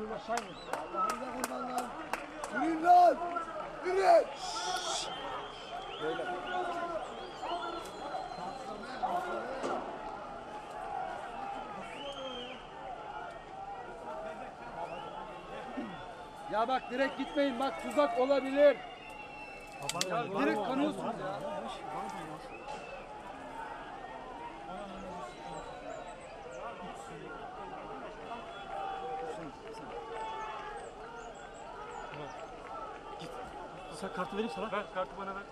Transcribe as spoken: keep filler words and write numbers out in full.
dur aşağı in. Allah'ınıza kurban lan. Yürüyün lan. Yürüyün. Böyle. Ya bak direkt gitmeyin. Bak tuzak olabilir. Ya direkt kanıyorsunuz ya. Sen kartı vereyim sana. Ver kartı bana ver.